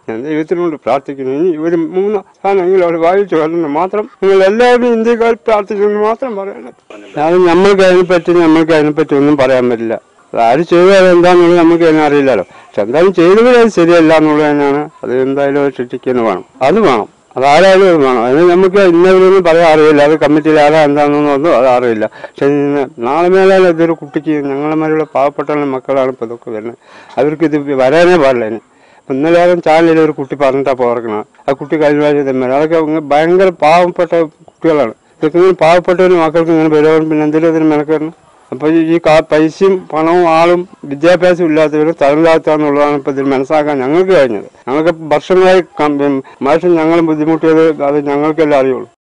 ഞാൻ ദൈവത്തിനോട് പ്രാർത്ഥിക്കുന്നു. ഇനി ഒരു 3 സ്ഥാനമെങ്കിലും അവർ വായിച്ചു വരണം മാത്രം നിങ്ങൾ എല്ലാവരും ഇന്ത്യക്കാർ പ്രാർത്ഥിച്ചെന്ന് മാത്രം പറയണം. അത് നമ്മൾക്ക് അതിനെപ്പറ്റി ഒന്നും പറയാൻ പറ്റില്ല. ആര് ചെയ്താൽ എന്താണെന്നുള്ളത് നമുക്ക് തന്നെ അറിയില്ലല്ലോ. പക്ഷെ എന്തായാലും ചെയ്തവരെ അത് ശരിയല്ല എന്നുള്ളത് തന്നെയാണ്. അത് എന്തായാലും ശിക്ഷിക്കുന്നു വേണം, അത് വേണം, അതാരായാലും അത് വേണം. അതിന് നമുക്ക് ഇന്നവരൊന്നും പറയാൻ അറിയില്ല. അത് കമ്മിറ്റിയിൽ ആരാ എന്താണെന്നൊന്നും അത് അറിയില്ല. പക്ഷെ നാളെ മേലാൽ ഇതൊരു കുട്ടിക്ക് ഞങ്ങളെമാരുള്ള പാവപ്പെട്ട മക്കളാണ് ഇപ്പോൾ ഇതൊക്കെ വരുന്നത്. അവർക്ക് ഇത് വരാനേ പാടില്ല. ഇനി ഇന്നലെ ചാനലിൽ ഒരു കുട്ടി പറഞ്ഞിട്ടാണ് പോർക്കണം. ആ കുട്ടി കഴിഞ്ഞ പ്രാവശ്യം തന്നെ അതൊക്കെ ഭയങ്കര പാവപ്പെട്ട കുട്ടികളാണ്. ഇതൊക്കെ ഇങ്ങനെ പാവപ്പെട്ടവരും മക്കൾക്ക് ഇങ്ങനെ വരുവാൻ പിന്നെ എന്തെങ്കിലും ഇതിന് മെനക്കെടണം. അപ്പോൾ ഈ പൈസയും പണവും ആളും വിദ്യാഭ്യാസം ഇല്ലാത്തവരും തരംതാഴ്ത്താന്നുള്ളതാണ് ഇപ്പോൾ ഇതിൽ മനസ്സിലാക്കാൻ ഞങ്ങൾക്ക് കഴിഞ്ഞത്. ഞങ്ങൾക്ക് വർഷങ്ങളായി മാഷം ഞങ്ങളും ബുദ്ധിമുട്ടിയത് അത് ഞങ്ങൾക്കെല്ലാം അറിയുള്ളൂ.